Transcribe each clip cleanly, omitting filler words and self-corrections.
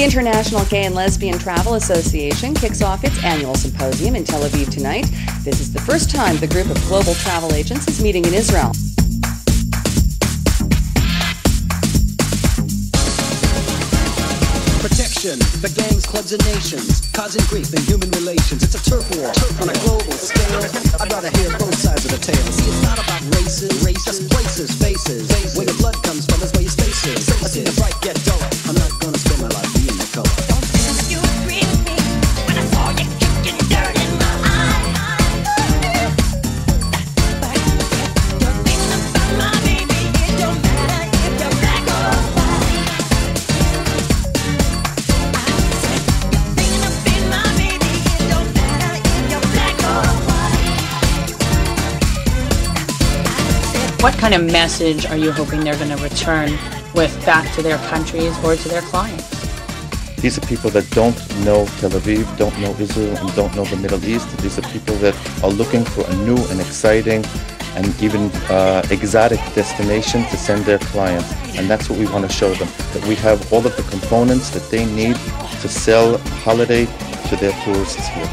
International Gay and Lesbian Travel Association kicks off its annual symposium in Tel Aviv tonight. This is the first time the group of global travel agents is meeting in Israel. Protection, the gangs, clubs, and nations, causing grief in human relations. It's a turf war on a global scale. I'd rather hear both sides of the tale. See, it's not about races, just places, faces. Where the blood comes from is where your space is. I see the bright get duller. I'm not gonna spend my life being the color. You agree with me when I saw you kicking dirt in my eye. But you're thinking about my baby. It don't matter if you're black or white. What kind of message are you hoping they're going to return with back to their countries or to their clients? These are people that don't know Tel Aviv, don't know Israel, and don't know the Middle East. These are people that are looking for a new and exciting and even exotic destination to send their clients. And that's what we want to show them, that we have all of the components that they need to sell a holiday to their tourists here.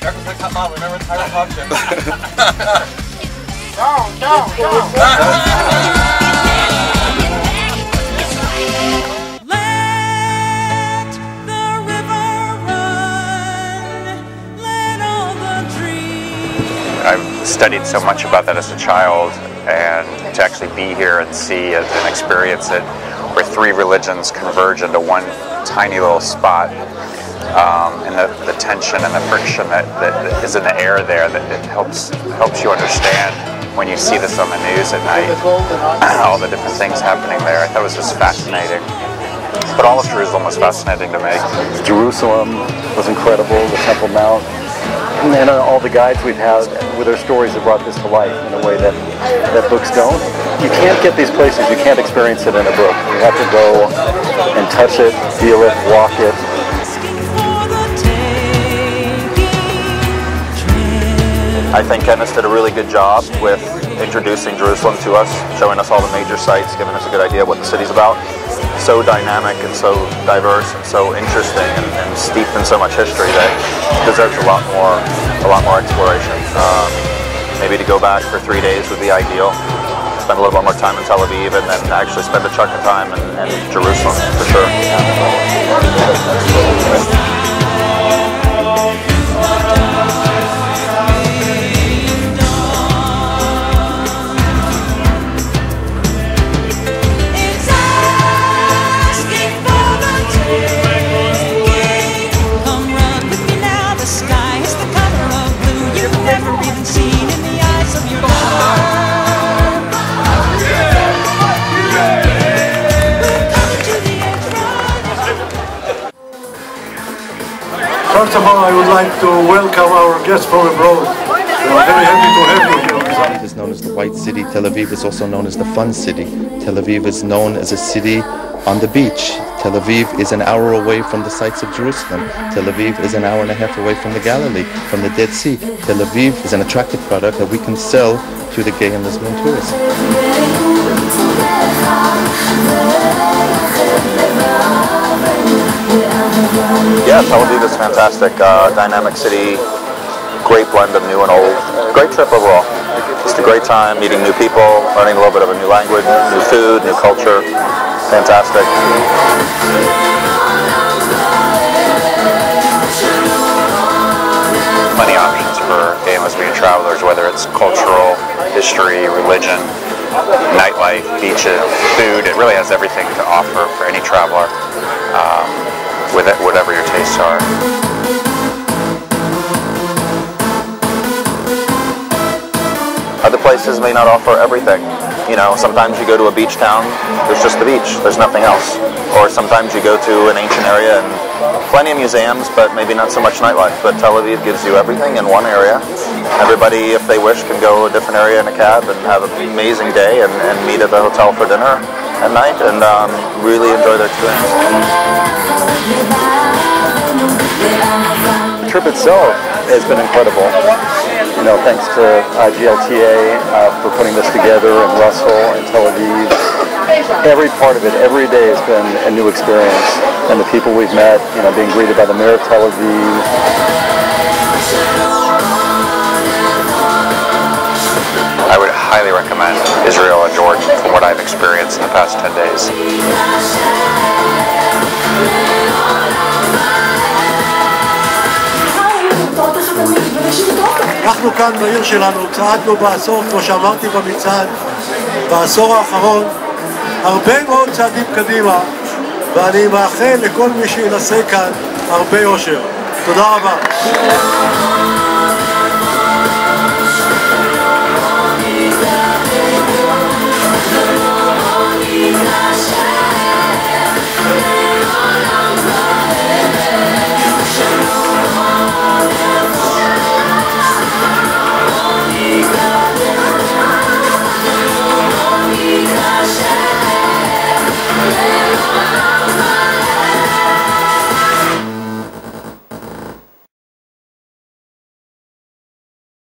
I've studied so much about that as a child, and to actually be here and see it and experience it, where three religions converge into one tiny little spot, and the tension and the friction that is in the air there, that it helps you understand when you see this on the news at night, all the different things happening there. I thought it was just fascinating. But all of Jerusalem was fascinating to me. Jerusalem was incredible, the Temple Mount, and then all the guides we've had with their stories have brought this to life in a way that books don't. You can't get these places, you can't experience it in a book. You have to go and touch it, feel it, walk it. I think Kenneth did a really good job with introducing Jerusalem to us, showing us all the major sites, giving us a good idea of what the city's about. So dynamic and so diverse and so interesting and steeped in so much history that it deserves a lot more exploration. Maybe to go back for 3 days would be ideal. Spend a little bit more time in Tel Aviv and then actually spend a chunk of time in Jerusalem for sure. First of all, I would like to welcome our guests from abroad. We are very happy to have you here. It is known as the White City. Tel Aviv is also known as the Fun City. Tel Aviv is known as a city on the beach. Tel Aviv is an hour away from the sites of Jerusalem. Tel Aviv is an hour and a half away from the Galilee, from the Dead Sea. Tel Aviv is an attractive product that we can sell to the gay and lesbian tourists. Yeah, Tel Aviv is fantastic. Dynamic city, great blend of new and old. Great trip overall. Just a great time meeting new people, learning a little bit of a new language, new food, new culture. Fantastic. Plenty of options for gay and lesbian travelers, whether it's cultural, history, religion, nightlife, beaches, food. It really has everything to offer for any traveler, with it, whatever your tastes are. Other places may not offer everything. You know, sometimes you go to a beach town, there's just the beach, there's nothing else. Or sometimes you go to an ancient area and plenty of museums, but maybe not so much nightlife. But Tel Aviv gives you everything in one area. Everybody, if they wish, can go a different area in a cab and have an amazing day and meet at the hotel for dinner at night and really enjoy their experience. The trip itself has been incredible. You know, thanks to IGLTA for putting this together in Russell and Tel Aviv. every part of it, every day has been a new experience. And the people we've met, being greeted by the mayor of Tel Aviv. I would highly recommend Israel and Jordan from what I've experienced in the past 10 days. אנחנו כאן בעיר שלנו, צעדנו בעשור, כמו שאמרתי במצעד, בעשור האחרון, הרבה מאוד צעדים קדימה, ואני מאחל לכל מי שינסה כאן הרבה אושר. תודה רבה.